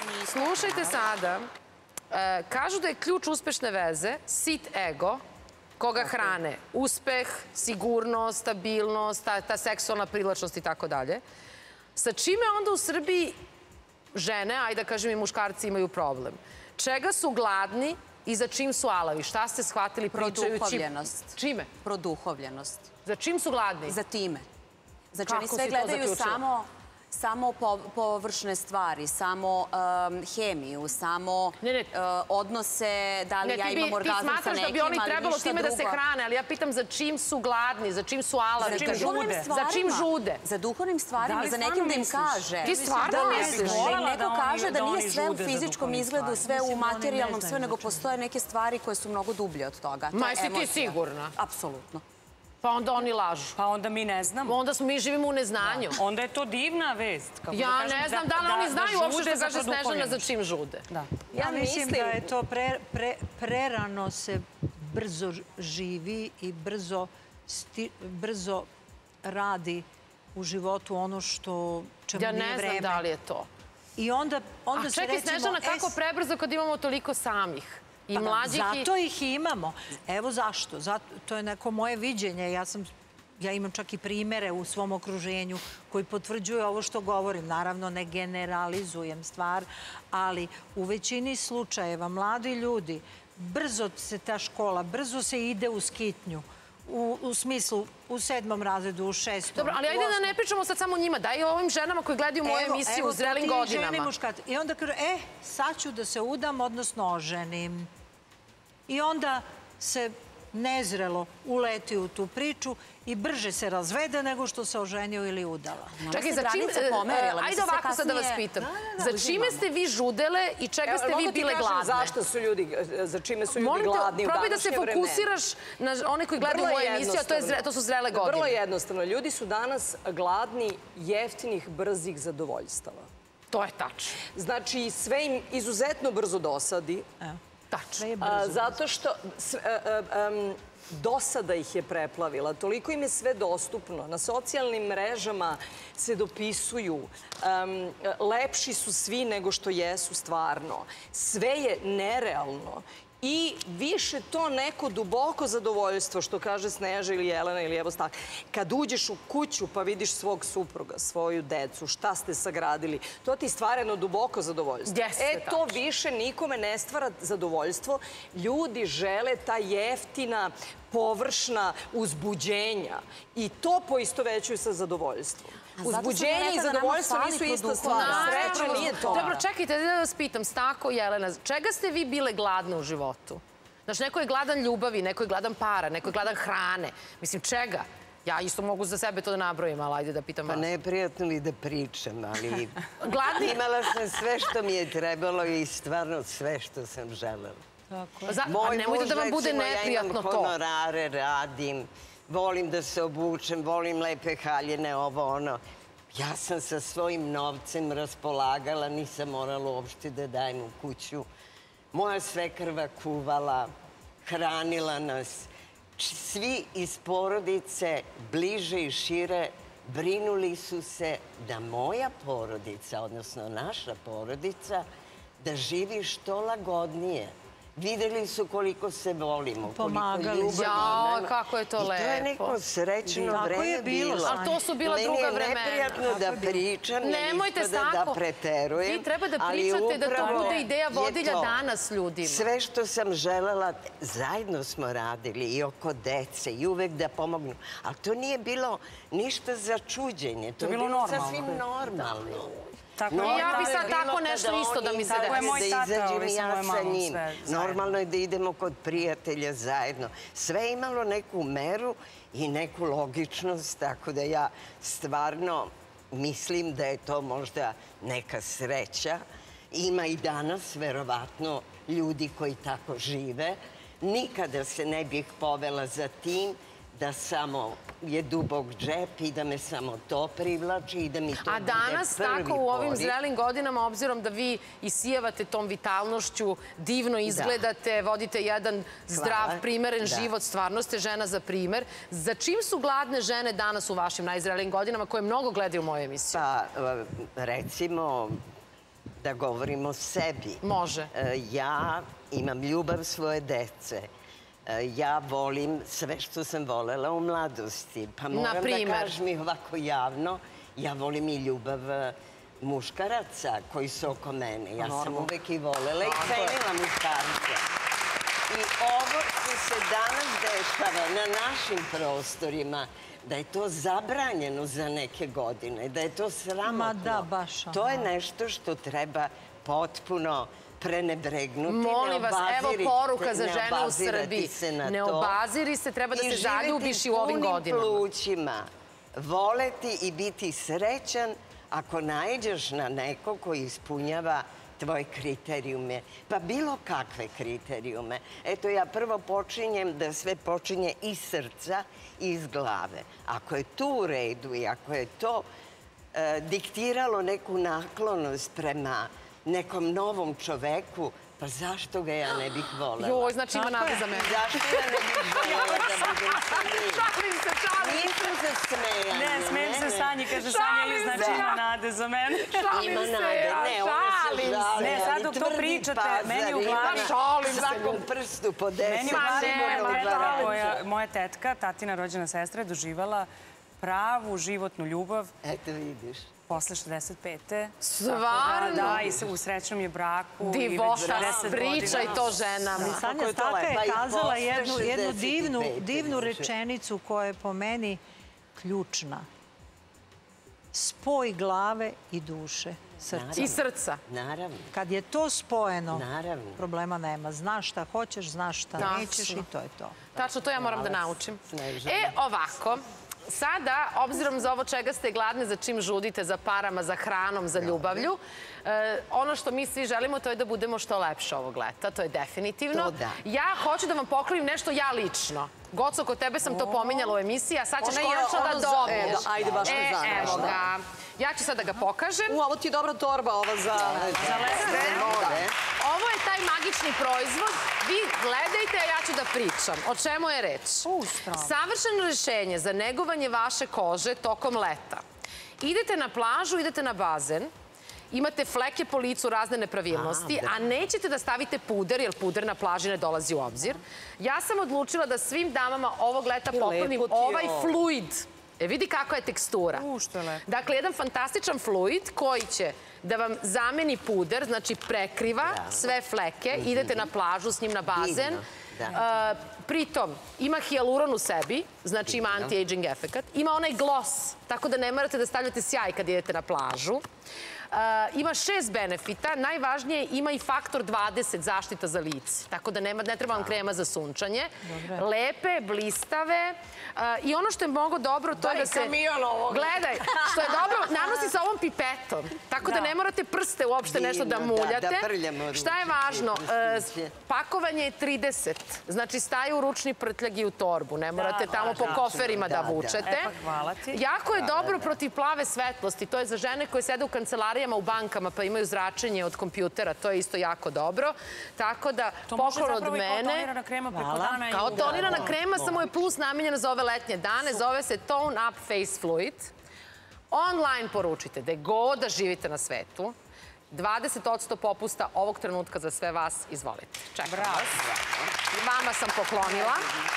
Slušajte sada. Kažu da je ključ uspešne veze sit ego koga hrane. Uspeh, sigurnost, stabilnost, ta seksualna privlačnost i tako dalje. Sa čime onda u Srbiji žene, ajde da kažem i muškarci, imaju problem? Čega su gladni i za čim su alavi? Šta ste shvatili pričajući? Produhovljenost. Čime? Produhovljenost. Za čim su gladni? Za time. Znači, oni sve gledaju samo površne stvari, samo hemiju, samo odnose, da li ja imam orgazam sa nekim, ali ništa drugo. Ti smatraš da bi oni trebalo time da se hrane, ali ja pitam za čim su gladni, za čim su alavi, za čim žude? Za duhovnim stvarima, za nekim da im kaže. Ti stvarno misliš? Da im neko kaže da nije sve u fizičkom izgledu, sve u materijalnom, sve, nego postoje neke stvari koje su mnogo dublje od toga. Ma, jesi ti sigurna? Apsolutno. Pa onda oni lažu. Pa onda mi ne znamo. Onda mi živimo u neznanju. Onda je to divna vest. Ja ne znam da li oni znaju uopšte što kaže Snežana za čim žude. Ja mislim da je to prerano se brzo živi i brzo radi u životu ono što čemu nije vreme. Ja ne znam da li je to. A čekaj, Snežana, kako prebrzo kad imamo toliko samih? Zato ih i imamo. Evo zašto. To je neko moje viđenje. Ja imam čak i primere u svom okruženju koji potvrđuju ovo što govorim. Naravno, ne generalizujem stvar, ali u većini slučajeva mladi ljudi, brzo se ta škola, brzo se ide u skitnju. U smislu, u 7. razredu, u 6. Dobro, ali ajde da ne pričamo sad samo o njima. Daj ovim ženama koji gledaju moju emisiju u zrelim godinama. I onda kažu, sad ću da se udam, odnosno oženim. I onda se nezrelo uleti u tu priču i brže se razvede nego što se oženio ili udala. Čekaj, za čim... Ajde ovako sad da vas pitam. Za čime ste vi žudele i čega ste vi bile gladne? Zašto su ljudi, za čime su ljudi gladni u današnje vreme? Probaj da se fokusiraš na one koji gledaju moju emisiju, a to su zrele godine. Vrlo jednostavno. Ljudi su danas gladni jeftinih, brzih zadovoljstava. To je tačno. Znači, sve im izuzetno brzo dosadi. Tačno. Zato što dosada ih je preplavila. Toliko im je sve dostupno. Na socijalnim mrežama se dopisuju. Lepši su svi nego što jesu stvarno. Sve je nerealno. I više to neko duboko zadovoljstvo, što kaže Sneža ili Jelena ili evo Stak. Kad uđeš u kuću pa vidiš svog supruga, svoju decu, šta ste sagradili, to ti stvara jedno duboko zadovoljstvo. To više nikome ne stvara zadovoljstvo. Ljudi žele ta jeftina, površna uzbuđenja i to poistovećuju sa zadovoljstvom. Uzbuđenje i zadovoljstvo nisu ista stvar. Sreća nije to. Dobro, čekajte, da vas pitam, Stako, Jelena, čega ste vi bile gladne u životu? Znaš, neko je gladan ljubavi, neko je gladan para, neko je gladan hrane. Mislim, čega? Ja isto mogu za sebe to da nabrojim, ali ajde da pitam vas. Pa neprijatno mi da pričam, ali... Gladni? Imala sam sve što mi je trebalo i stvarno sve što sam želela. Nemojte da vam bude neprijatno to. Ja imam honorare, radim, volim da se obučem, volim lepe haljine, ovo, ono. Ja sam sa svojim novcem raspolagala, nisam morala uopšte da dajem u kuću. Moja svekrva kuvala, hranila nas. Svi iz porodice, bliže i šire, brinuli su se da moja porodica, odnosno naša porodica, da živi što lagodnije. Videli su koliko se volimo, koliko ljubavi imamo. Jao, kako je to lepo. I to je neko srećno vreme bilo. Ali to su bila druga vremena. Meni je neprijatno da pričam, nemojte da preterujem. Vi treba da pričate da to bude ideja vodilja danas ljudima. Sve što sam želela, zajedno smo radili i oko dece i uvek da pomognu. Ali to nije bilo ništa za čuđenje. To je bilo sasvim normalno. Ja bi sad tako nešto isto da mi se desi. Da izađem i ja sa njim. Normalno je da idemo kod prijatelja zajedno. Sve je imalo neku meru i neku logičnost, tako da ja stvarno mislim da je to možda neka sreća. Ima i danas, verovatno, ljudi koji tako žive. Nikada se ne bih povela za tim da samo je dubok džep i da me samo to privlači i da mi to bude prvi poriv. A danas, tako u ovim zrelim godinama, obzirom da vi isijavate tom vitalnošću, divno izgledate, vodite jedan zdrav, primeren život, stvarno ste žena za primer. Za čim su gladne žene danas u vašim najzrelijim godinama koje mnogo gledaju moju emisiju? Pa, recimo, da govorim o sebi. Može. Ja imam ljubav svoje dece. Ja volim sve što sam volela u mladosti. Pa moram da kažem i ovako javno, ja volim i ljubav muškaraca koji su oko mene. Ja sam uvek i volela i cenila muškarca. I ovo što se danas dešava na našim prostorima, da je to zabranjeno za neke godine, da je to sramotno. Ma da, baš. To je nešto što treba potpuno prenebregnuti. Molim vas, evo poruka za žene u Srbiji. Ne obaziri se, treba da se zaljubiš i u ovim godinama. I živeti punim plućima, voleti i biti srećan ako naiđeš na neko koji ispunjava tvoje kriterijume, pa bilo kakve kriterijume. Eto, ja prvo počinjem da sve počinje iz srca i iz glave. Ako je to u redu i ako je to diktiralo neku naklonost prema nekom novom čoveku, pa zašto ga ja ne bih volela? Joj, znači ima nade za mene. Zašto ja ne bih volela da budem sa njim? Šalim se. Nisam se smejala. Ne, smijem se Sanji, kaže Sanja, znači ima nade za mene. Ima nade, ne, ona se žali. Ne, sad dok to pričate, meni u glavi... Svakom prstu po 10. Meni u glavi moja tetka, tatina rođena sestra, je doživala pravu životnu ljubav. Eto vidiš. Posle 65. Stvarno? Da, i u srećnom je braku. Divota, pričaj to ženama. Sanja Staka je kazala jednu divnu rečenicu koja je po meni ključna. Spoj glave i duše, srca. I srca. Naravno. Kad je to spojeno, problema nema. Znaš šta hoćeš, znaš šta nećeš i to je to. Tačno, to ja moram da naučim. Ovako. Sada, obzirom za ovo čega ste gladne, za čim žudite, za parama, za hranom, za ljubavlju, ono što mi svi želimo to je da budemo što lepše ovog leta, to je definitivno. Ja hoću da vam poklonim nešto ja lično. Goco, kod tebe sam to pominjala u emisiji, a sad ćeš konačno da dobiješ. Ajde, baš me zanima. Evo ga. Ja ću sad da ga pokažem. Ovo ti je dobra torba, ova za lete. Ovo je taj magični proizvod. Vi gledajte, a ja ću da pričam. O čemu je reč? Savršeno rešenje za negovanje vaše kože tokom leta. Idete na plažu, idete na bazen, imate fleke po licu, razne nepravilnosti, a nećete da stavite puder, jer puder na plaži ne dolazi u obzir. Ja sam odlučila da svim damama ovog leta poklonim ovaj fluid. Vidi kakva je tekstura. Dakle, jedan fantastičan fluid koji će da vam zameni puder, znači prekriva sve fleke, idete na plažu s njim na bazen. Pritom, ima hijaluron u sebi, znači ima anti-aging efekat. Ima onaj gloss, tako da ne morate da stavljate sjaj kad idete na plažu. Ima 6 benefita. Najvažnije, ima i faktor 20 zaštita za lice. Tako da ne treba vam krema za sunčanje. Lepe, blistave. I ono što je mnogo dobro, to je da se... Gledaj, što je dobro, nanosi se ovom pipetom. Tako da ne morate prste uopšte nešto da muljate. Šta je važno? Pakovanje je 30. Znači, staju u ručni prtljag i u torbu. Ne morate tamo po koferima da vučete. Jako je dobro protiv plave svetlosti. To je za žene koje sede u kancelarijama u bankama pa imaju zračenje od kompjutera. To je isto jako dobro. Tako da, poklon od mene... To može zapravo i kao tonirana krema preko dana. Kao tonirana krema, samo je plus namenjena za ove letnje dane. Zove se Tone Up Face Fluid. Online poručite gde god da živite na svetu. 20% popusta ovog trenutka za sve vas. Izvolite. Čekam vas. Vama sam poklonila.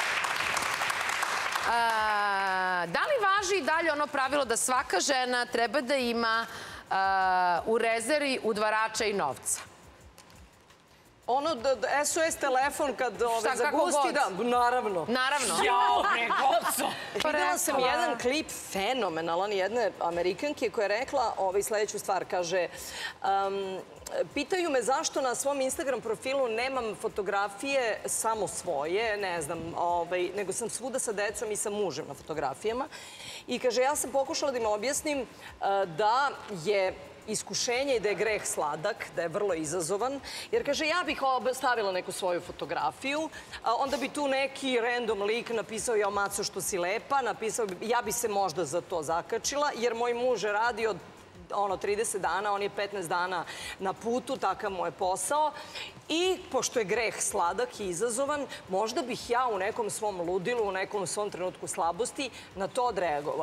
Da li važi i dalje ono pravilo da svaka žena treba da ima u rezervi udvarača i novca? Ono, SOS telefon kad zagusti, da, naravno. Naravno. Jao, bre, goco. Videla sam jedan klip fenomenalan jedne Amerikanke koja je rekla sledeću stvar. Kaže, pitaju me zašto na svom Instagram profilu nemam fotografije samo svoje, ne znam, nego sam svuda sa decom i sa mužem na fotografijama. I kaže, ja sam pokušala da im objasnim da je iskušenje i da je greh sladak, da je vrlo izazovan. Jer, kaže, ja bih stavila neku svoju fotografiju, onda bi tu neki random lik napisao, jao maco što si lepa, napisao, ja bi se možda za to zakačila, jer moj muž je radio 30 dana, on je 15 dana na putu, takav mu je posao. I pošto je greh sladak i izazovan, možda bih ja u nekom svom ludilu, u nekom svom trenutku slabosti na to odreagovala.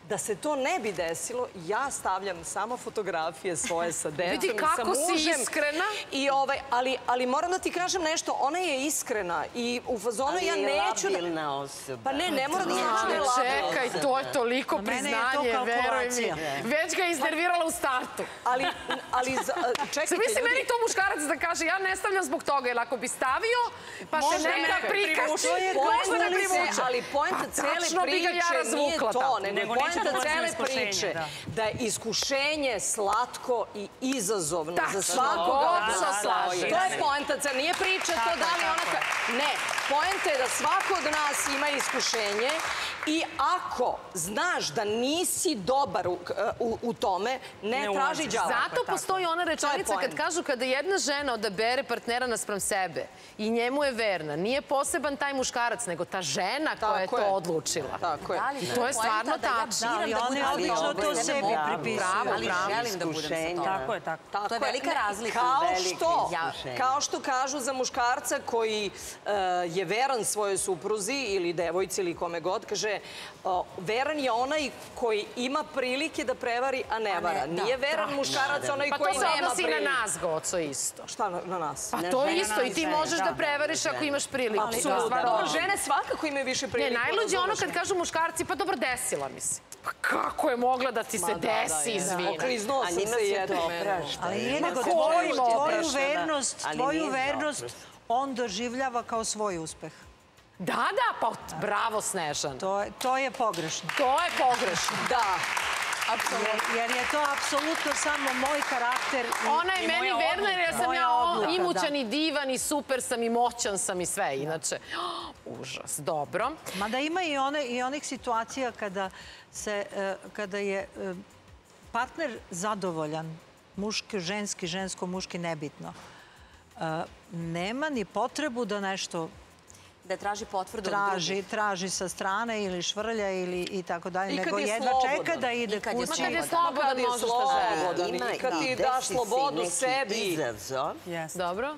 Da se to ne bi desilo, ja stavljam samo fotografije svoje sa decom i sa mužem. Vidi kako si iskrena. Ali moram da ti kažem nešto, ona je iskrena i u fazonu ja neću da... Ali je labilna osoba. Pa ne mora da znači labilna. Čekaj, to je toliko priznanje, veruj mi. Već ga je iznervirala u startu. Ali čekajte, ljudi... Misli meni to muškarac da kaže, ja ne stavljam zbog toga, jer ako bi stavio, pa se neka prikači, možda ne privuče. Ali poenta cele priče nije to, nego poenta cele priče da je iskušenje slatko i izazovno za svakog od nas. To je poenta cele, nije priča to da li ona... Ne, poenta je da svako od nas ima iskušenje i ako znaš da nisi dobar u tome, ne traži đavo. Zato postoji ona rečenica kad kažu kada jedna žena odabere partnera naspram sebe i njemu je verna, nije poseban taj muškarac, nego ta žena koja je to odlučila. Tako je. I to je stvarno tačno. Ali oni odlično to sebi pripisuju. Ali želim da budem sa tobom. Tako je, tako. To je velika razlika. Kao što kažu za muškarca koji je veran svojoj supruzi ili devojci ili kome god, kaže veran je onaj koji ima prilike da prevari, a ne vara. Nije veran muškarac onaj koji nema prilike. Pa to se odnosi i na nas, Goco, isto. Šta na nas? Pa to isto i ti možeš da prevariš ako imaš priliku. Apsolutno. Žene svakako imaju više prilike. Ne, najluđe ono kad kažu muškarci, pa dobro, desila mi se. Pa kako je mogla da ti se desi, izvini? Okliznuo sam se jednom. Ali nije nego tvoju vernost on doživljava kao svoj uspeh. Da, pa bravo, Snežan. To je pogrešno. To je pogrešno. Da. Jer je to apsolutno samo moj karakter i moja odluka. Ona je meni verna jer sam ja imućan i divan i super sam i moćan sam i sve. Inače, užas, dobro. Mada ima i onih situacija kada je partner zadovoljan, muški, ženski, žensko-muški, nebitno. Nema ni potrebu da nešto... Da traži potvrdu od drugih. Traži sa strane ili švrlja ili i tako dalje, nego jedva čeka da ide kući. Kad je slobodan, možeš da želi. I kad ti daš slobodu sebi. Izazov. Dobro.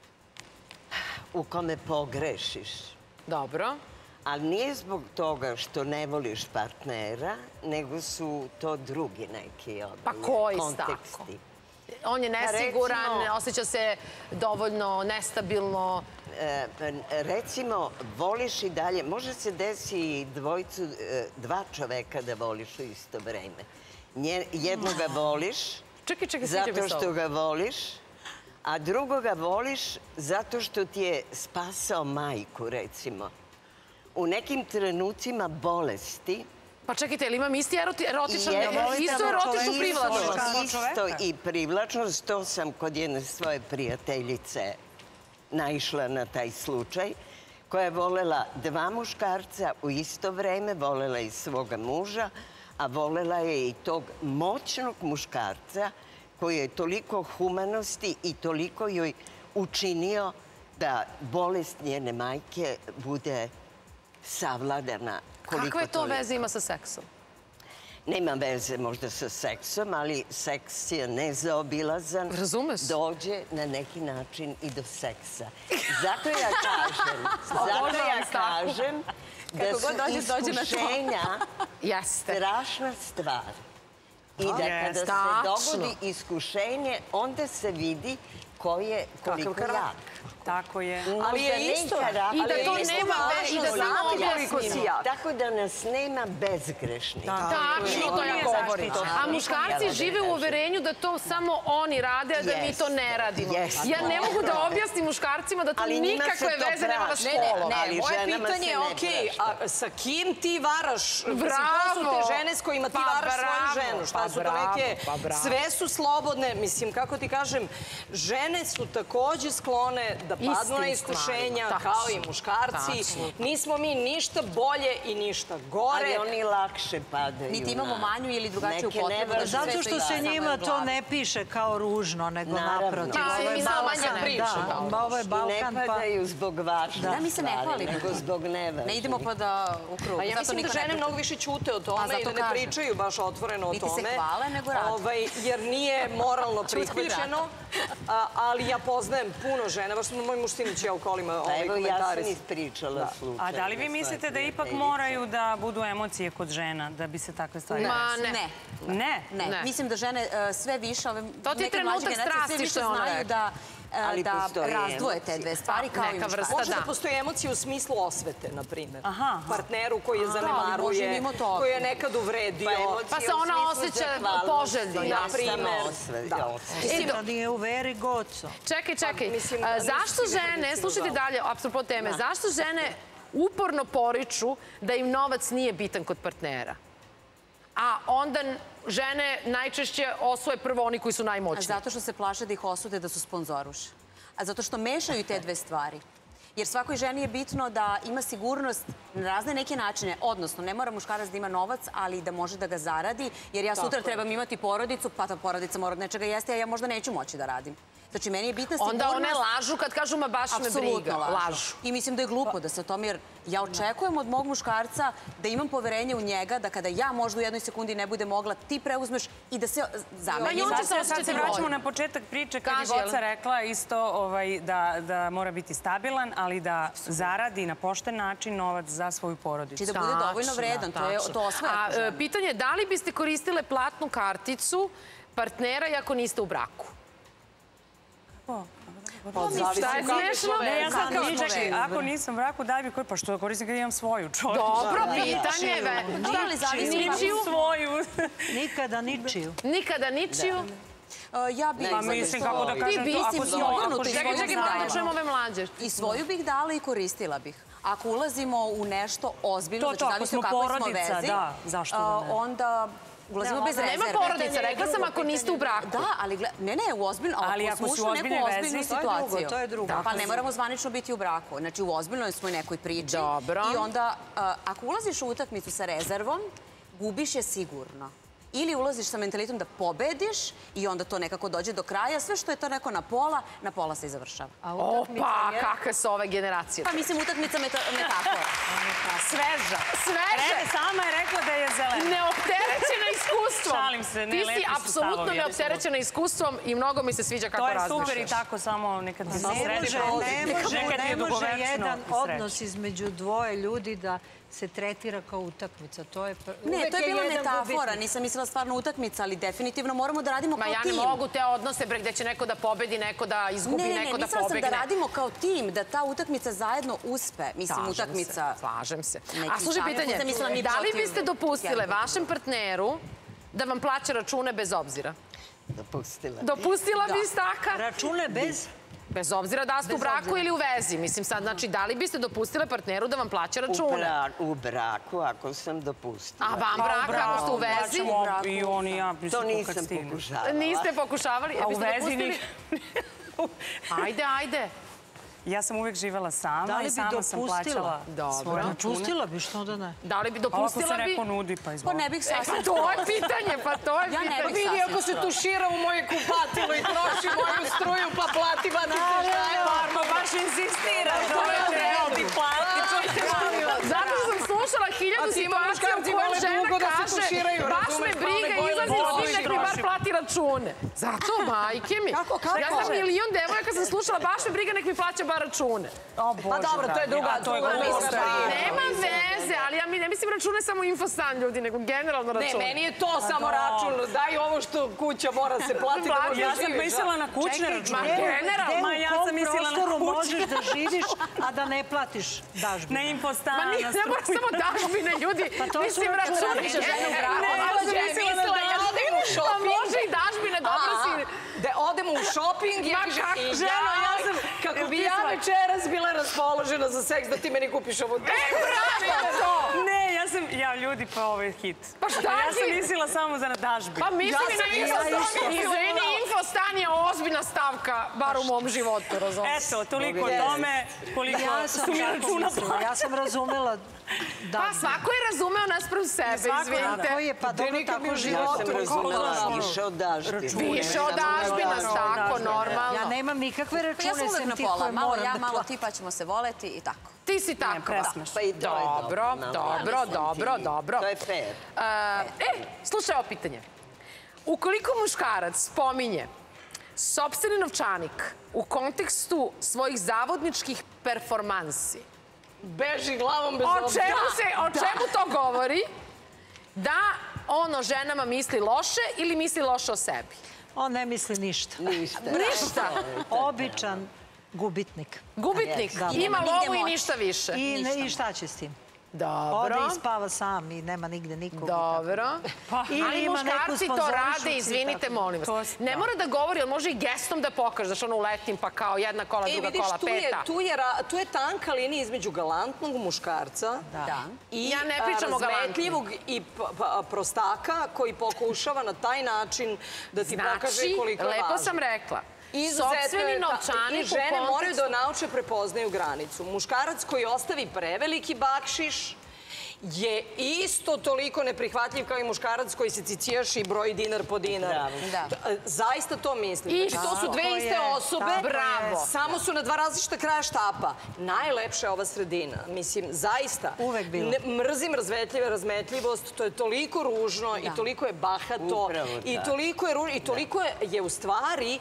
U kome pogrešiš. Dobro. Ali nije zbog toga što ne voliš partnera, nego su to drugi neki konteksti. Pa koji tako? On je nesiguran, osjeća se dovoljno nestabilno. Recimo, voliš i dalje, može se desi dva čoveka da voliš u isto vreme. Jednoga voliš zato što ga voliš, a drugoga voliš zato što ti je spasao majku, recimo. U nekim trenucima bolesti... Pa čekajte, ili imam isto erotičnu privlačnost? Isto i privlačnost, to sam kod jedne svoje prijateljice naišla na taj slučaj, koja je volela dva muškarca u isto vreme, volela i svoga muža, a volela je i tog moćnog muškarca koji je toliko humanosti i toliko joj učinio da bolest njene majke bude savladana. Kakve to veze ima sa seksom? Nema veze možda sa seksom, ali seks je nezaobilazan. Dođe na neki način i do seksa. Zato ja kažem da su iskušenja strašna stvar. I da kada se dogodi iskušenje, onda se vidi ko je koliko jak. Tako je. Ali je isto. I da to nema i da samo objasnimo. Tako da nas nema bezgrešnih. Tačno, to ja govorim. A muškarci žive u uverenju da to samo oni rade, a da mi to ne radimo. Ja ne mogu da objasnim muškarcima da to nikakve veze nema na školom. Ne, moje pitanje je, okej, a sa kim ti varaš? Ko su te žene s kojima ti varaš svoju ženu? Šta su to neke? Sve su slobodne. Mislim, kako ti kažem, žene su takođe sklone da padnu na iskušenja, kao i muškarci. Nismo mi ništa bolje i ništa gore. Ali oni lakše padaju. Niti imamo manju ili drugačiju potrebu. Zato što se njima to ne piše kao ružno, nego naprotiv. Ovo je Balkan. I ne padaju zbog važnih stvari, nego zbog nevažnih. Ne idemo pa da u krug. Ja mislim da žene mnogo više ćute o tome i da ne pričaju baš otvoreno o tome. Niti se hvale, nego rade. Jer nije moralno prihvaćeno. ali ja poznajem puno žena, baš moj muž Sinić u kolima komentari. Ja sam ispričala slučaj. A da li vi mislite da ipak moraju da budu emocije kod žena, da bi se takve stvari... Ne. Ne? Ne. Mislim da žene sve više, to ti je trenutak strasti što je ona rekla. Da razdvoje te dve stvari kao i muškarci. Može da postoji emocija u smislu osvete, na primjer. Partneru koji je zanemaruje, koji je nekad uvredio. Pa se ona osjeća poželjno, na primjer. Da nije u veri goco. Čekaj. Zašto žene, slušajte dalje, apropos teme, zašto žene uporno poriču da im novac nije bitan kod partnera? A onda žene najčešće osvoje prvo oni koji su najmoćniji. Zato što se plaše da ih osude da su sponzoruše. A zato što mešaju te dve stvari. Jer svakoj ženi je bitno da ima sigurnost na razne neke načine. Odnosno, ne mora muškarac da ima novac, ali da može da ga zaradi. Jer ja sutra trebam imati porodicu, pa ta porodica mora od nečega jesti, a ja možda neću moći da radim. Znači, meni je bitna sigurnost... Onda one lažu kad kažu, ma baš me briga. Lažu. I mislim da je glupo da se o tome, jer ja očekujem od mog muškarca da imam poverenje u njega, da kada ja možda u jednoj sekundi ne bude mogla, ti preuzmeš i da se zamenimo. Sad se vraćamo na početak priče kad je Goca rekla isto da mora biti stabilan, ali da zaradi na pošten način novac za svoju porodicu. Znači da bude dovoljno vredan, to osvaja. Pitanje je da li biste koristile platnu karticu partnera iako niste u braku? Šta je smešno? Ne, ja sam kao, čekaj, ako nisam u braku, daj mi koji, pa što koristim kad imam svoju čovječ? Dobro, pitanje je ničiju svoju. Nikada ničiju. Nikada ničiju? Ja bih... Pa mislim, kako da kažem to, ako si obrnuto. Čekaj, malo čujemo ove mlađe. I svoju bih dala i koristila bih. Ako ulazimo u nešto ozbiljno, znači zavisno kako smo vezi, onda... Ulazimo bez rezerve. Nema porodica, rekla sam ako niste u braku. Da, ali ne, u ozbiljno, ako smo ušli u neku ozbiljnu situaciju. To je drugo. Pa ne moramo zvanično biti u braku. Znači u ozbiljnoj smo nekoj priči. I onda, ako ulaziš u utakmicu sa rezervom, gubiš je sigurno. Ili ulaziš sa mentalitom da pobediš i onda to nekako dođe do kraja. Sve što je to neko na pola se i završava. Opa, kakve su ove generacije. Pa mislim, utakmica metafora. Sveža. Sama je rekla da je zelena. Neopterećena iskustvom. Šalim se, ne, lepi su stavovi. Ti si apsolutno neopterećena iskustvom i mnogo mi se sviđa kako razmišljaš. To je super i tako, samo nekad se sredi. Ne može jedan odnos između dvoje ljudi da se tretira kao utakmica. Ne, to je bila metafora. Nisam mislila stvarno utakmica, ali definitivno moramo da radimo kao tim. Ma ja ne mogu te odnose gde će neko da pobedi, neko da izgubi, neko da pobegne. Ne, mislila sam da radimo kao tim, da ta utakmica zajedno uspe. Mislim, utakmica... Slažem se. A slušaj pitanje, da li biste dopustile vašem partneru da vam plaća račune bez obzira? Dopustila. Dopustila bi staka? Račune bez... Bez obzira da ste u braku ili u vezi. Mislim sad, znači, da li biste dopustile partneru da vam plaća račune? U braku, ako sam dopustila. A vam brak, ako ste u vezi? I on i ja. To nisam pokušavala. Niste pokušavali? A u vezi nikad. Ajde. Ja sam uvijek živela sama i sama sam plaćala svoje račune. Dopustila bi, što da ne? Da li bi dopustila bi? Ako se neko nudi, pa izvolite. Pa ne bih sasvim. Pa to je pitanje, pa to je pitanje. Ja ne bih vidi ako se tušira u moje kupatilo i troši moju struju, pa plati batice šta je. Pa baš insistira. To je trebao ti plati. Zato sam slušala 1000 situacija u kojoj žena kaže baš me briga, izlazim s tim, nek mi bar plati račune. Zato, majke mi. Ja sam milion devojaka sam slušala baš me briga, nek mi plaća bar račune. Pa dobro, to je druga lista. Nema veze, ali ja ne mislim račune samo infostan ljudi, nego generalno račune. Ne, meni je to samo račun. Daj ovo što kuća mora se platiti da možeš Ja sam mislila na kućne račune. Generalno, u kom prostoru možeš da živiš, a da ne platiš dažbine? Na infostan. Ma ne mora samo dažbine, ljudi. Mislim račune. Pa može i dažbine, dobro si. Da odemo u šoping. Kako bi ja večeras bila raspoložena za seks, da ti meni kupiš ovu dažbinu. Ne, ljudi, pa ovo je hit. Pa šta Ja sam mislila samo za dažbinu. Pa mislim i na infostan. Izvini, infostan je ozbiljna stavka, bar u mom životu, razumiješ. Eto, toliko o tome koliko su mi računa plaćali. Ja sam razumela da... Pa svako je razumeo naspram sebe, izvinite. Pa dobro, tako život. Ja sam razumela više od dažbina. Više od dažbina, tako, normalno. Ja nemam nikakve račune, Ja sam uvek sem na ti pola. koje Malo moram ja, da malo platim. ti, pa ćemo se voleti i tako. Ti si takva. Pa i to je Dobro. To je fair. Slušaj ovo pitanje. Ukoliko muškarac spominje Sopstveni novčanik u kontekstu svojih zavodničkih performansi. Beži glavom bez obzira. O čemu to govori? Da on o ženama misli loše ili misli loše o sebi? On ne misli ništa. Ništa? Običan gubitnik. Gubitnik. Ima lovu i ništa više. I šta će s tim? Dobro. Ode i spava sam i nema nigde nikog. Dobro. Ali muškarci to rade, izvinite, molim vas. Ne mora da govori, ali može i gestom da pokaže, znaš, ono uletim pa kao jedna kola, druga kola, peta. Tu je tanka linija između galantnog muškarca i razmetljivog i prostaka koji pokušava na taj način da ti pokaže koliko je važno. Lepo sam rekla. Sopstveni novčanik i žene moraju da nauče prepoznaju granicu. Muškarac koji ostavi preveliki bakšiš je isto toliko neprihvatljiv kao i muškarac koji se cicijaši i broji dinar po dinar. Zaista to mislim. I to su dve iste osobe, samo su na dva različita kraja štapa. Najlepša je ova sredina. Mislim, zaista. Uvek bilo. Mrzim razmetljivost, to je toliko ružno i toliko je bahato i toliko je u stvari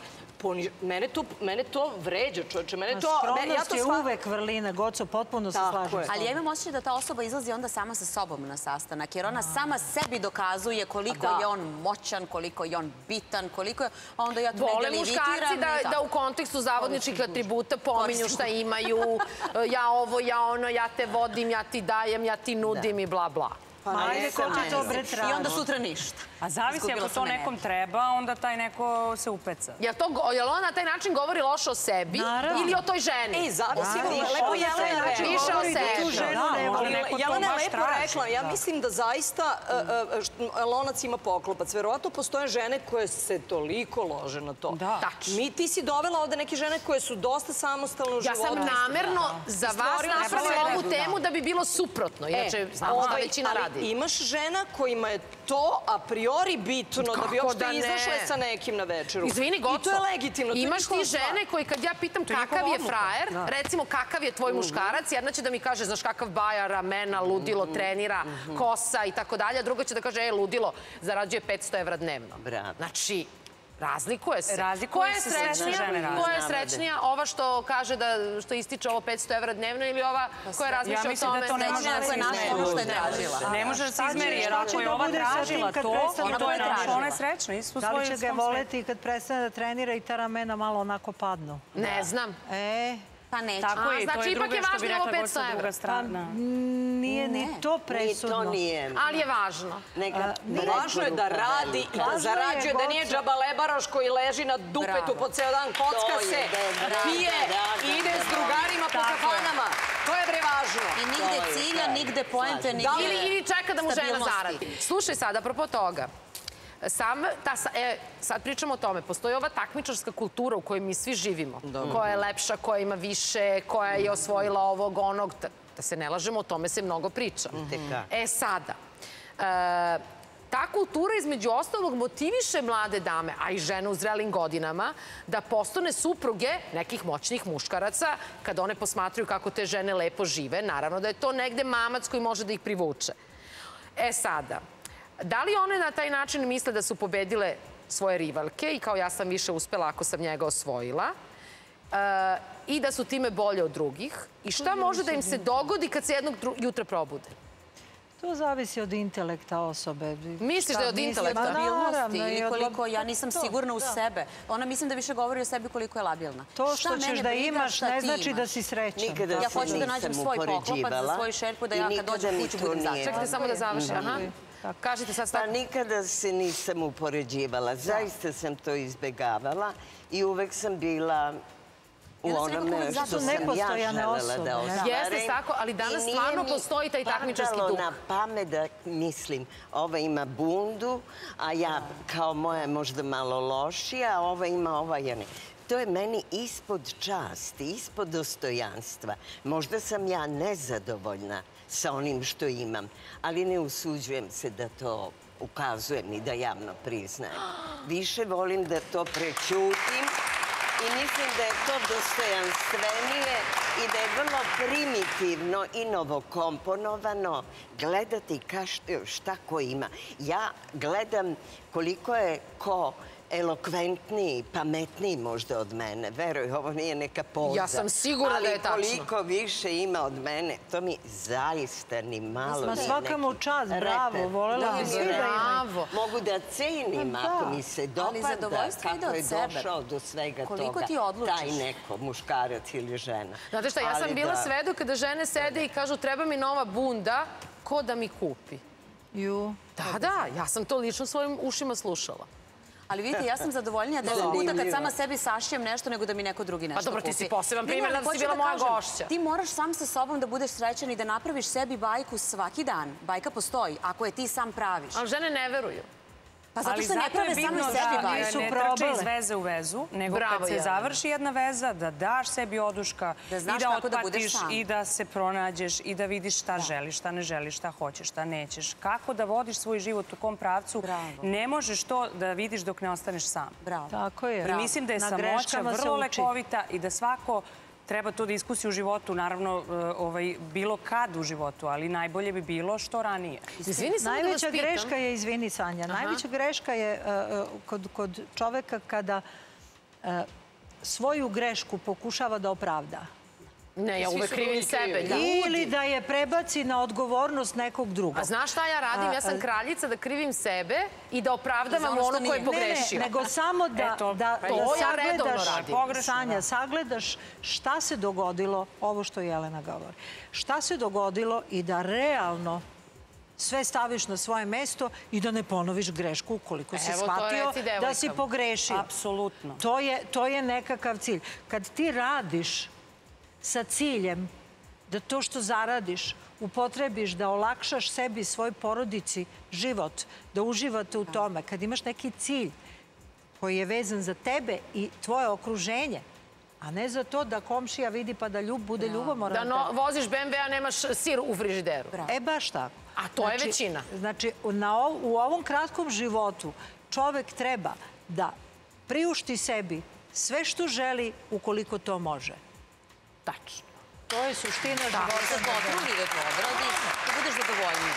mene to vređa, čovječe. Skromnost je uvek vrlina, Goco, potpuno se slažem. Ali ja imam osjećaj da ta osoba izlazi onda sama sa sobom na sastanak, jer ona sama sebi dokazuje koliko je on moćan, koliko je on bitan, koliko je... Onda ja tu negdje limitiram. Vole muškarci da u kontekstu zavodničkih atributa pominju šta imaju, ja ovo, ja ono, ja te vodim, ja ti dajem, ja ti nudim i bla bla. Ajde, ko ti to bre traži? I onda sutra ništa. A zavisi, ako to nekom treba, onda taj neko se upeca. Jel ona na taj način govori loše o sebi ili o toj ženi? Zavisi, lepo Jelena rekla. Više o sebi. Jelena je lepo rekla. Ja mislim da zaista lonac ima poklopac. Verovatno postoje žene koje se toliko lože na to. Ti si dovela ovde neke žene koje su dosta samostalne u životu. Ja sam namerno za vas napravila ovu temu da bi bilo suprotno. Inače, znamo šta većina radi. Imaš žena kojima je to a priori bitno da bi uopšte izašle sa nekim na večeru. Izvini, Goco. I to je legitimno. Imaš ti žene koji kad ja pitam kakav je frajer, recimo kakav je tvoj muškarac, jedna će da mi kaže, znaš kakav baja, ramena, ludilo, trenira, kosa i tako dalje, a druga će da kaže, ludilo, zarađuje 500 evra dnevno. Znači, razlikuje se. Razlikuje se, sve žene razlikuje. Koja je srećnija? Ova što kaže što ističe ovo 500 evra dnevno ili ova koja razmišlja o tome? Ja mislim da to ne može da se izmeri. Ne može da se izmeri, jer ako je ova tražila to, ona je srećna. Da li će ga voleti kad prestane da trenira i ta ramena malo onako padnu? Ne znam. Pa neće. Tako je, to je druga što bi rekla Goca druga strana. Nije ni to presudno. Ni to nije. Ali je važno. Važno je da radi i da zarađuje, da nije džabalebaroš koji leži na dupetu po ceo dan, kocka se, pije i ide s drugarima po kafanama. To je bre važno. I nigde cilja, nigde poente, nigde stabilnosti. Ili čeka da mu žena zaradi. Slušaj sad, apropo toga. Sad pričamo o tome. Postoji ova takmičarska kultura u kojoj mi svi živimo. Koja je lepša, koja ima više, koja je osvojila ovog, onog. Da se ne lažemo, o tome se mnogo priča. Sada, ta kultura između ostalog motiviše mlade dame, a i žene u zrelim godinama, da postane supruge nekih moćnih muškaraca kada one posmatruju kako te žene lepo žive. Naravno da je to negde mamac koji može da ih privuče. Sada, da li one na taj način misle da su pobedile svoje rivalke i kao ja sam više uspela ako sam njega osvojila i da su time bolje od drugih? I šta može da im se dogodi kad se jednog jutra probude? To zavisi od intelekta osobe. Misliš da je od intelekta? Stabilnosti ili koliko ja nisam sigurna u sebe. Ona mislim da više govori o sebi koliko je labilna. To što ćeš da imaš ne znači da si srećan. Ja hoću da nađem svoj poklopac za svoju šerpu, da ja kad dođem kuću budem začekla. Čekajte samo da završim. Kažite sad stavno. Nikada se nisam upoređivala. Zaista sam to izbegavala i uvek sam bila u onome što sam ja želela da ostvarim. Jeste tako, ali danas stvarno postoji taj takmičarski duh. I nije mi padalo na pamet da mislim, ova ima bundu, a ja kao moja je možda malo lošija, a ova ima ova je ne. To je meni ispod časti, ispod dostojanstva. Možda sam ja nezadovoljna sa onim što imam, ali ne usuđujem se da to ukazujem i da javno priznajem. Više volim da to prećutim i mislim da je to dostojanstvenije i da je vrlo primitivno i novokomponovano gledati šta ko ima. Ja gledam koliko je ko elokventniji, pametniji možda od mene. Veruj, ovo nije neka poza. Ja sam sigurna da je tačno. Ali koliko više ima od mene, to mi zaista ni malo nije neki reper. Svaka mu čast, bravo, volela bi svi da imaju. Mogu da cenim ako mi se dopada kako je došao do svega toga. Taj neko, muškarac ili žena. Znate šta, ja sam bila svedok kada žene sede i kažu treba mi nova bunda, ko da mi kupi? Da, ja sam to lično svojim ušima slušala. Ali vidite, ja sam zadovoljnija 10 puta kad sama sebi sašijem nešto nego da mi neko drugi nešto kupi. Pa dobro, ti si poseban primjer da si bila moja gošća. Ti moraš sam sa sobom da budeš srećan i da napraviš sebi bajku svaki dan. Bajka postoji, ako je ti sam praviš. Ali žene ne veruju. Pa zato što ne prave sami sebi bajku. Ali ne trče iz veze u vezu, nego kad se završi jedna veza, da daš sebi oduška i da otpatiš i da se pronađeš i da vidiš šta želiš, šta ne želiš, šta hoćeš, šta nećeš. Kako da vodiš svoj život u kom pravcu, ne možeš to da vidiš dok ne ostaneš sam. Tako je. I mislim da je samoća vrlo lekovita i da svako treba to da iskusi u životu, naravno bilo kad u životu, ali najbolje bi bilo što ranije. Najveća greška je, izvini Sanja, najveća greška je kod čoveka kada svoju grešku pokušava da opravda. Ne, ja uvek krivim sebe. Ili da je prebaci na odgovornost nekog drugog. A znaš šta ja radim? Ja sam kraljica da krivim sebe i da opravdavam ono koje je pogrešio. Nego samo da sagledaš, Sanja, sagledaš šta se dogodilo, ovo što Jelena govori. Šta se dogodilo i da realno sve staviš na svoje mesto i da ne ponoviš grešku ukoliko si shvatio da si pogrešio. Apsolutno. To je nekakav cilj. Kad ti radiš sa ciljem da to što zaradiš upotrebiš da olakšaš sebi i svoj porodici život, da uživate u tome. Kad imaš neki cilj koji je vezan za tebe i tvoje okruženje, a ne za to da komšija vidi pa da bude ljubomoran. Da voziš BMW, a nemaš sir u frižideru. Baš tako. A to je većina. Znači, u ovom kratkom životu čovek treba da priušti sebi sve što želi ukoliko to može. Tačno. To je suština života. Da se potrudi da to odradiš, da budeš zadovoljniji.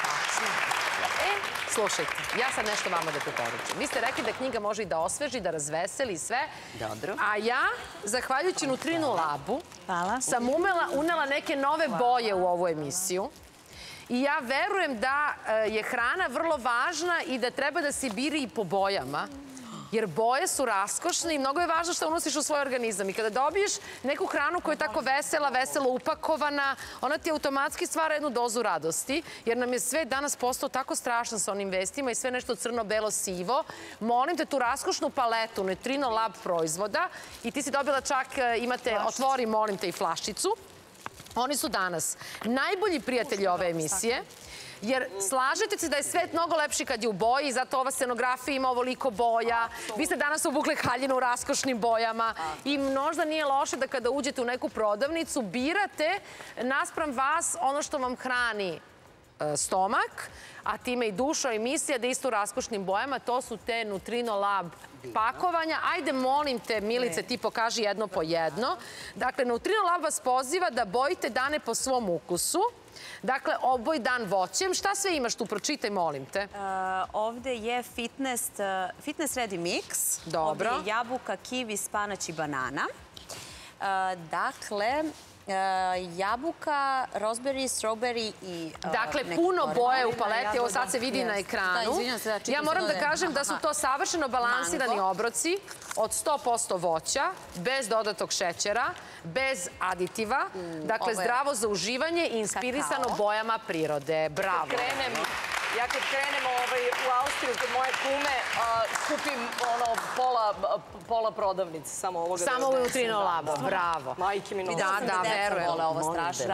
Slušajte, ja sad nešto vama da preporučim. Vi ste rekli da knjiga može i da osveži, da razveseli sve. Dobro. A ja, zahvaljujući Nutrinu Labu, sam unela neke nove boje u ovu emisiju. I ja verujem da je hrana vrlo važna i da treba da se biri i po bojama. Jer boje su raskošne i mnogo je važno što unosiš u svoj organizam. I kada dobiješ neku hranu koja je tako vesela, veselo upakovana, ona ti automatski stvara jednu dozu radosti, jer nam je sve danas postao tako strašan sa onim vestima i sve nešto crno, belo, sivo. Molim te tu raskošnu paletu Nutrino Lab proizvoda i ti si dobila čak, imate, otvori, molim te, i flašicu. Oni su danas najbolji prijatelji ove emisije. Jer slažete se da je svet mnogo lepši kad je u boji i zato ova scenografija ima ovoliko boja. Vi ste danas obukli haljinu u raskošnim bojama i možda nije loše da kada uđete u neku prodavnicu birate naspram vas ono što vam hrani stomak, a time i duša emisija da isto u raskošnim bojama. To su te Nutrino Lab pakovanja. Ajde, molim te, Milice, ti pokaži jedno po jedno. Dakle, Nutrino Lab vas poziva da bojite dane po svom ukusu. Dakle, oboj dan voćem. Šta sve imaš tu? Pročitaj, molim te. Ovde je fitness ready mix. Dobro. Ovde je jabuka, kiwi, spanać i banana. Dakle, jabuka, raspberry, strawberry i... Dakle, puno boje u paleti. Ovo sad se vidi na ekranu. Ja moram da kažem da su to savršeno balansirani obroci od 100% voća, bez dodatog šećera, bez aditiva. Dakle, zdravo za uživanje i inspirisano bojama prirode. Bravo. Ja kad krenem u Austriju kod moje kume, skupim pola prodavnice, samo ovoga. Samo u Nutrino Labu, bravo. Majke mi noći. Da, verujem. Vole ovo strašno.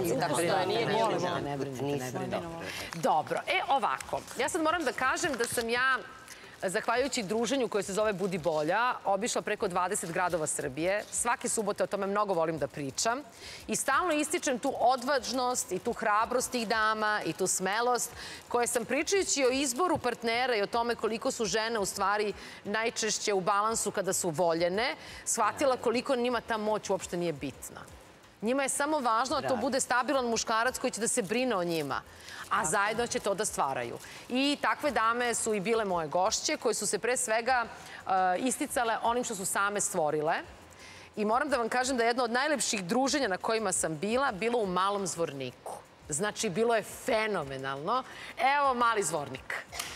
Ne brinite. Dobro, ovako. Ja sad moram da kažem da sam ja, zahvaljujući druženju koje se zove Budi bolja, obišla preko 20 gradova Srbije. Svake subote o tome mnogo volim da pričam. I stalno ističem tu odvažnost i tu hrabrost tih dama i tu smelost koje sam, pričajući o izboru partnera i o tome koliko su žene u stvari najčešće u balansu kada su voljene, shvatila koliko njima ta moć uopšte nije bitna. Njima je samo važno da to bude stabilan muškarac koji će da se brine o njima, a zajedno će to da stvaraju. I takve dame su i bile moje gošće, koje su se pre svega isticale onim što su same stvorile. I moram da vam kažem da je jedno od najlepših druženja na kojima sam bilo u Malom Zvorniku. Znači, bilo je fenomenalno. Evo, Mali Zvornik.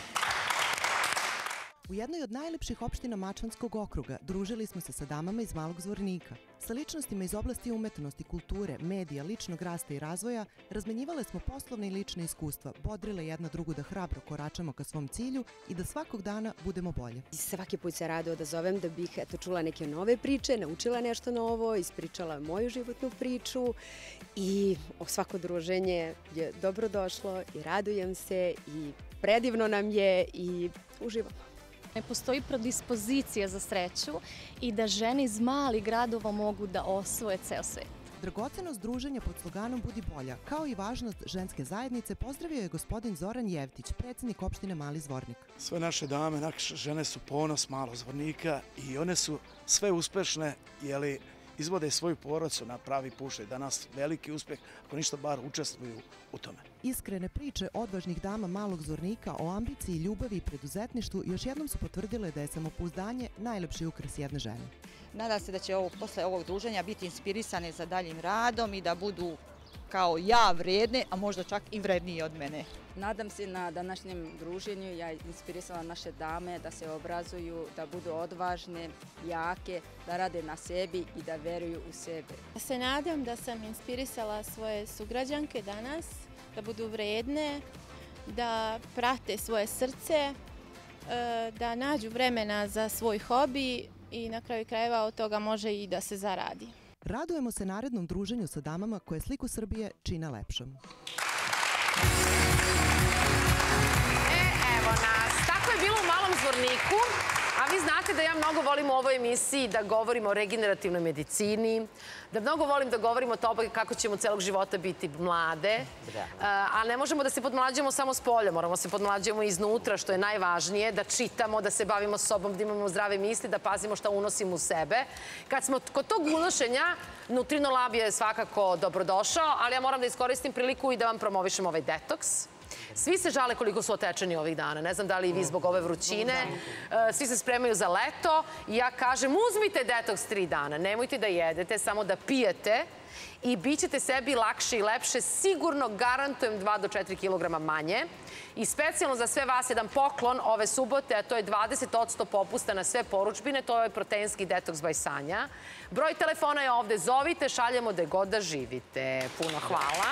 U jednoj od najlepših opština Mačvanskog okruga družili smo se sa damama iz Malog Zvornika. Sa ličnostima iz oblasti umetnosti, kulture, medija, ličnog rasta i razvoja razmenjivale smo poslovne i lične iskustva, bodrile jedna drugu da hrabro koračamo ka svom cilju i da svakog dana budemo bolje. Svaki put se rado odazovem da bih čula neke nove priče, naučila nešto novo, ispričala moju životnu priču i svako druženje je dobro došlo i radujem se i predivno nam je i uživamo. Ne postoji predispozicija za sreću i da žene iz malih gradova mogu da osvoje ceo svet. Dragocenost druženja pod sloganom Budi bolja, kao i važnost ženske zajednice, pozdravio je gospodin Zoran Jevtić, predsjednik opštine Mali Zvornik. Sve naše dame, naše žene su ponos Malog Zvornika i one su sve uspešne, jeli izvode svoju porodicu na pravi pušaj. Danas veliki uspeh, ako ništa bar učestvuju u tome. Iskrene priče odvažnih dama Malog Zvornika o ambiciji, ljubavi i preduzetništvu još jednom su potvrdile da je samopouzdanje najlepši ukras jedne žene. Nadam se da će posle ovog druženja biti inspirisane za daljim radom i da budu kao ja vredne, a možda čak i vrednije od mene. Nadam se na današnjem druženju ja inspirisala naše dame da se obrazuju, da budu odvažne, jake, da rade na sebi i da veruju u sebe. Ja se nadam da sam inspirisala svoje sugrađanke danas, da budu vredne, da prate svoje srce, da nađu vremena za svoj hobi i na kraju krajeva od toga može i da se zaradi. Radujemo se narednom druženju sa damama koje sliku Srbije čine lepšom. Evo nas. Tako je bilo u Malom Zvorniku. A vi znate da ja mnogo volim u ovoj emisiji da govorim o regenerativnoj medicini, da mnogo volim da govorim o tome kako ćemo celog života biti mlade. A ne možemo da se podmlađujemo samo s polja, moramo se podmlađujemo iznutra, što je najvažnije, da čitamo, da se bavimo sobom, da imamo zdrave misli, da pazimo šta unosimo u sebe. Kad smo kod tog unošenja, Nutrinolab je svakako dobrodošao, ali ja moram da iskoristim priliku i da vam promovišem ovaj detoks. Svi se žale koliko su otečeni ovih dana. Ne znam da li i vi zbog ove vrućine. Svi se spremaju za leto. I ja kažem, uzmite detoks 3 dana. Nemojte da jedete, samo da pijete. I bit ćete sebi lakše i lepše. Sigurno garantujem 2 do 4 kilograma manje. I specijalno za sve vas jedan poklon ove subote, a to je 20% popusta na sve poručbine. To je proteinski detoks by Sanja. Broj telefona je ovde. Zovite, šaljemo gde god da živite. Puno hvala.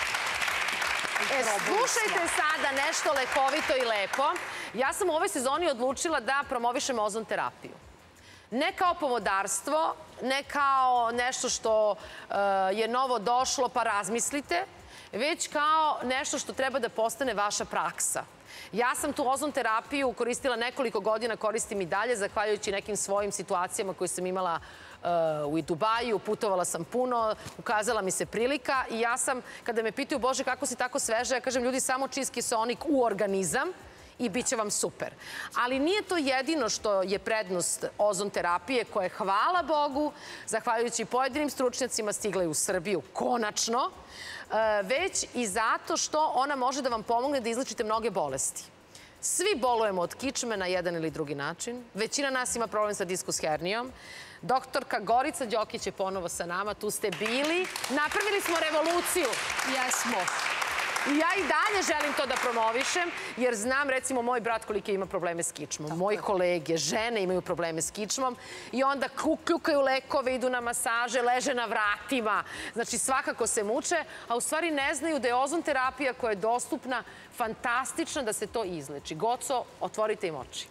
Slušajte sada nešto lekovito i lepo. Ja sam u ovoj sezoni odlučila da promovišem ozon terapiju. Ne kao pomodarstvo, ne kao nešto što je novo došlo pa razmislite, već kao nešto što treba da postane vaša praksa. Ja sam tu ozon terapiju koristila nekoliko godina, koristim i dalje, zahvaljujući nekim svojim situacijama koje sam imala u Dubaju, putovala sam puno, ukazala mi se prilika i ja sam, kada me pitaju, Bože, kako si tako sveža, ja kažem, ljudi, samo čist kiseonik u organizam i bit će vam super. Ali nije to jedino što je prednost ozon terapije, koja je, hvala Bogu, zahvaljujući pojedinim stručnjacima, stigla i u Srbiju, konačno, već i zato što ona može da vam pomogne da izlečite mnoge bolesti. Svi bolujemo od kičme na jedan ili drugi način. Većina nas ima problem sa diskus hernijom. Doktorka Gorica Đokić je ponovo sa nama. Tu ste bili. Napravili smo revoluciju. Jesmo. I ja i dalje želim to da promovišem, jer znam, recimo, moj brat kolike ima probleme s kičmom. Moji kolege, žene imaju probleme s kičmom i onda kljukaju lekove, idu na masaže, leže na vratima. Znači, svakako se muče, a u stvari ne znaju da je ozon terapija koja je dostupna, fantastična da se to izleči. Goco, otvorite im oči.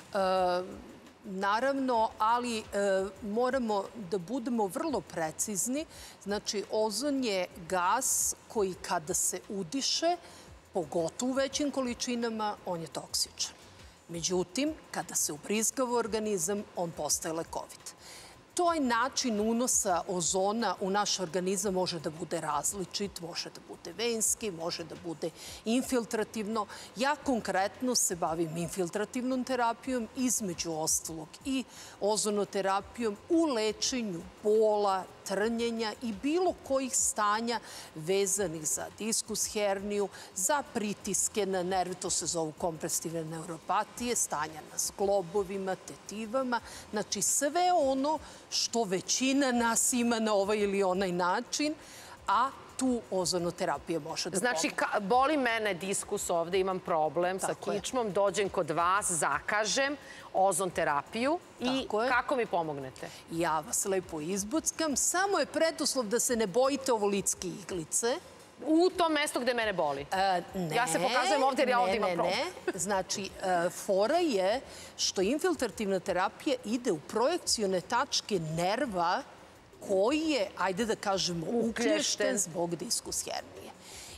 Naravno, ali moramo da budemo vrlo precizni. Znači, ozon je gas koji kada se udiše, pogotovo u većim količinama, on je toksičan. Međutim, kada se ubrizgava u organizam, on postaje lekovit. Taj način unosa ozona u naš organizam može da bude različit, može da bude venski, može da bude infiltrativno. Ja konkretno se bavim infiltrativnom terapijom, između ostalog i ozonoterapijom u lečenju bola, trnjenja i bilo kojih stanja vezanih za diskus herniju, za pritiske na nerv, to se zovu kompresivne neuropatije, stanja na zglobovima, tetivama. Znači sve ono što većina nas ima na ovaj ili onaj način, a tu ozonoterapija može da pomogne. Znači, boli mene diskus ovde, imam problem sa kičmom, dođem kod vas, zakažem ozon terapiju i kako mi pomognete? Ja vas lepo izbuckam. Samo je preduslov da se ne bojite ovolitske iglice. U tom mestu gde mene boli? Ja se pokazujem ovde jer ja ovde imam problem. Ne. Znači, fora je što infiltrativna terapija ide u projekcione tačke nerva koji je, ajde da kažemo, uklješten zbog diskus hernije.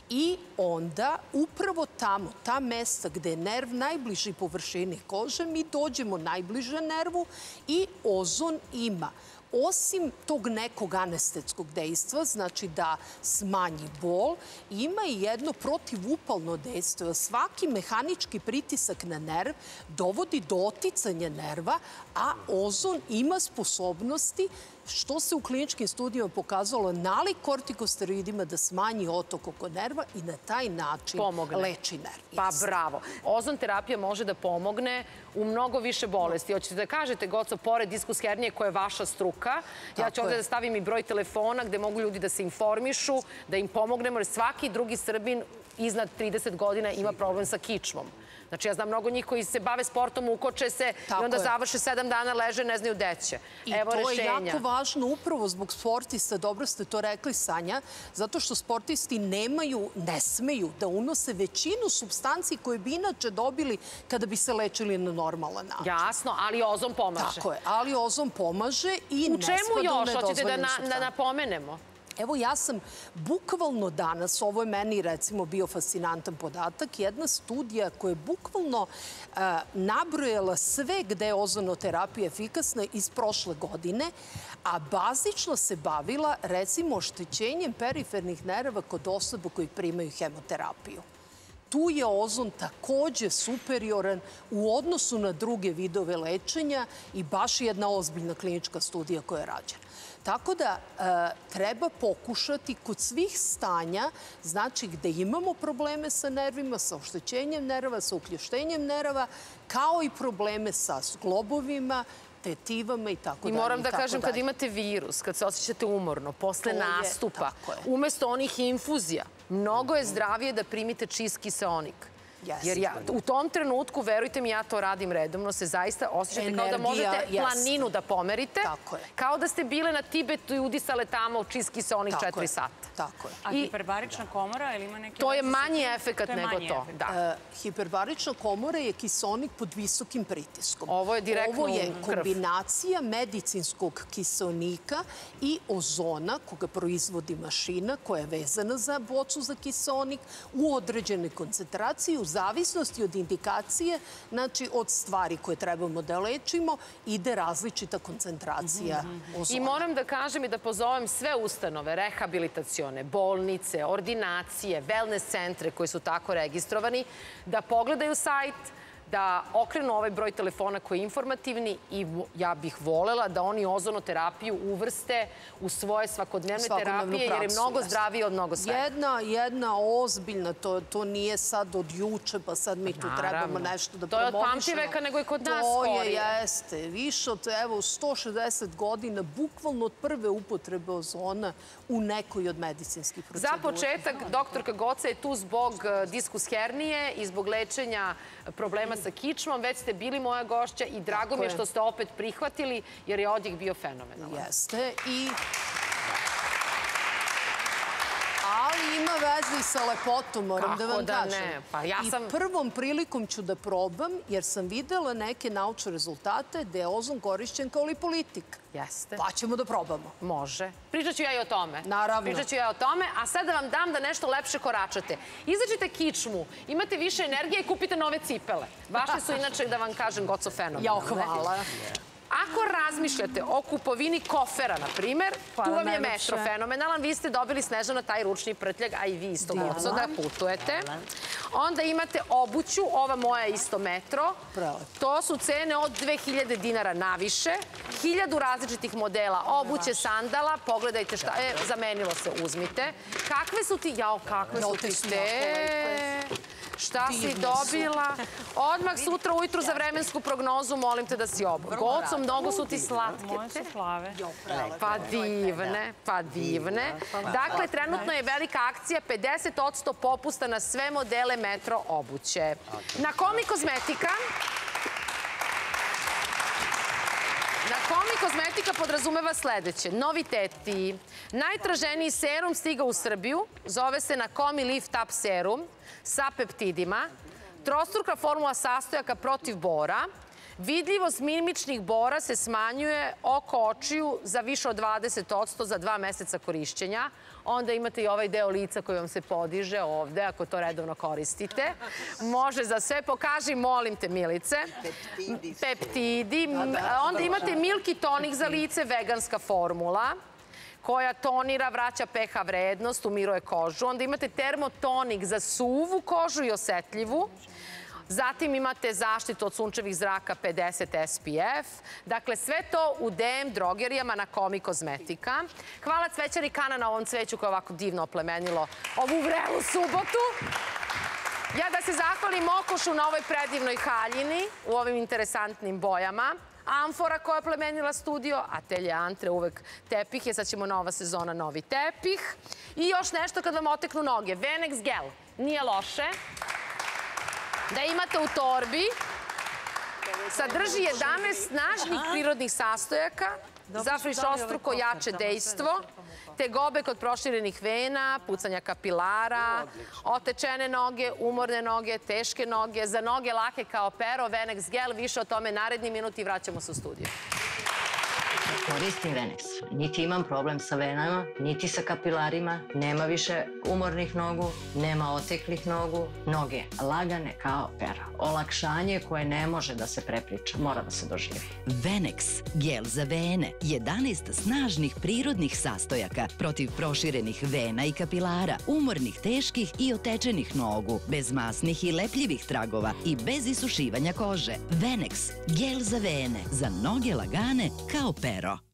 I onda upravo tamo, ta mesta gde je nerv najbliži površini kože, mi dođemo najbliže nervu i ozon ima, osim tog nekog anestetskog dejstva, znači da smanji bol, ima i jedno protivupalno dejstvo. Svaki mehanički pritisak na nerv dovodi do oticanja nerva, a ozon ima sposobnosti, što se u kliničkim studijama pokazalo, nalik kortikosteroidima da smanji otok oko nerva i na taj način leči nerv. Pa bravo. Ozon terapija može da pomogne u mnogo više bolesti. Hoćete da kažete, Goco, pored diskus hernije koja je vaša struka, ja ću ovde da stavim i broj telefona gde mogu ljudi da se informišu, da im pomognemo, jer svaki drugi Srbin iznad 30 godina ima problem sa kičmom. Znači, ja znam mnogo njih koji se bave sportom, ukoče se i onda završe 7 dana, leže, ne znaju gde će. Evo rešenja. I to je jako važno upravo zbog sportista, dobro ste to rekli, Sanja, zato što sportisti ne smeju da unose većinu supstanci koje bi inače dobili kada bi se lečili na normalan način. Jasno, ali ozon pomaže. Tako je, ali ozon pomaže i ne spada u nedozvoljenu supstancu. U čemu još? Hoćete da napomenemo? Evo, ja sam bukvalno danas, ovo je meni recimo bio fascinantan podatak, jedna studija koja je bukvalno nabrojala sve gde je ozonoterapija efikasna iz prošle godine, a bazično se bavila recimo oštećenjem perifernih nerava kod osoba koji primaju hemoterapiju. Tu je ozon takođe superioran u odnosu na druge vidove lečenja i baš jedna ozbiljna klinička studija koja je rađena. Tako da treba pokušati kod svih stanja, znači gde imamo probleme sa nervima, sa oštećenjem nerva, sa uklještenjem nerva, kao i probleme sa zglobovima, tetivama i tako dalje. I moram da kažem, kad imate virus, kad se osjećate umorno, posle nastupa, umesto onih infuzija, mnogo je zdravije da primite čist kiseonik. Jer u tom trenutku, verujte mi, ja to radim redovno, se zaista osjećate kao da možete planinu da pomerite, kao da ste bile na Tibetu i udisale tamo čist kiseonik 4 sata. Tako je. A hiperbarična komora, ili ima neki... To je manji efekat nego to. Hiperbarična komora je kiseonik pod visokim pritiskom. Ovo je direktno u krv. Ovo je kombinacija medicinskog kiseonika i ozona, koga proizvodi mašina koja je vezana za bocu za kiseonik u određenoj koncentraciji, u zavisnosti od indikacije, znači od stvari koje trebamo da lečimo, ide različita koncentracija ozona. I moram da kažem i da pozovem sve ustanove, rehabilitacione, bolnice, ordinacije, wellness centre koji su tako registrovani, da pogledaju sajt, da okrenu ovaj broj telefona koji je informativni i ja bih volela da oni ozonoterapiju uvrste u svoje svakodnevne terapije jer je mnogo zdravije od mnogo svega. Jedna ozbiljna, to nije sad od juče, pa sad mi tu trebamo nešto da promovišemo. To je od pamtiveka, nego i kod nas skorije. To jeste. Više od 160 godina, bukvalno od prve upotrebe ozona u nekoj od medicinskih procedura. Za početak, doktorka Goca je tu zbog diskus hernije i zbog lečenja problema sa kičmom. Već ste bili moja gošća i drago mi je što ste opet prihvatili, jer je odjek bio fenomenalan. Jeste. Ali ima veze i sa lepotom, moram da vam kažem. I prvom prilikom ću da probam, jer sam videla neke naučne rezultate gde je ozon korišćen kao lipolitik. Jeste. Pa ćemo da probamo. Može. Pričat ću ja i o tome. Naravno. Pričat ću ja o tome, a sad da vam dam da nešto lepše koračate. Izađite kičmu, imate više energije i kupite nove cipele. Vaše su inače, da vam kažem, Goco fenomenalne. Jao, hvala. Ako razmišljate o kupovini kofera, na primer, tu vam je Metro fenomenalan, vi ste dobili Snežana taj ručni prtljag, a i vi isto Goco, da putujete. Onda imate obuću, ova moja je isto Metro. To su cene od 2000 dinara naviše, 1000 različitih modela obuće, sandala, pogledajte šta je, zamenilo se, uzmite. Kakve su ti, jao, kakve su ti te... Šta si dobila? Odmah sutra ujutru za vremensku prognozu molim te da si obu. Goco, mnogo su ti slatke. Moje su plave. Pa divne, pa divne. Dakle, trenutno je velika akcija, 50% popusta na sve modele Metro obuće. Na Komi Kozmetika... Kozmetika podrazumeva sledeće. Noviteti. Najtraženiji serum stiga u Srbiju. Zove se Nakomi Lift Up Serum sa peptidima. Trostruka formula sastojaka protiv bora. Vidljivost mimičnih bora se smanjuje oko očiju za više od 20% za 2 meseca korišćenja. Onda imate i ovaj deo lica koji vam se podiže ovde, ako to redovno koristite. Može za sve. Pokaži, molim te, Milice. Peptidi. Onda imate Milky Tonic za lice, veganska formula, koja tonira, vraća pH vrednost, umiruje kožu. Onda imate termotonik za suvu kožu i osetljivu. Zatim imate zaštitu od sunčevih zraka 50 SPF. Dakle, sve to u DM drogerijama na Komi Kozmetika. Hvala Cvećari Kana na ovom cveću koje je ovako divno oplemenilo ovu vrelu subotu. Ja da se zahvalim Okošu na ovoj predivnoj haljini u ovim interesantnim bojama. Amfora koja je oplemenila studio, Atelje Antre, uvek tepih je, sad ćemo nova sezona, novi tepih. I još nešto kad vam oteknu noge, Venex Gel, nije loše. Da imate u torbi, sadrži 11 snažnih prirodnih sastojaka za frišostruko jače dejstvo, tegobe kod proširenih vena, pucanja kapilara, otečene noge, umorne noge, teške noge, za noge lake kao pero, Venex Gel, više o tome naredni minut i vraćamo se u studiju. Koristim Venex. Niti imam problem sa venama, niti sa kapilarima, nema više umornih nogu, nema oteklih nogu, noge lagane kao pero. Olakšanje koje ne može da se prepriča, mora da se doživi. Venex, gel za vene, 11 snažnih prirodnih sastojaka protiv proširenih vena i kapilara, umornih, teških i otečenih nogu, bez masnih i lepljivih tragova i bez isušivanja kože. Venex, gel za vene, za noge lagane kao pero.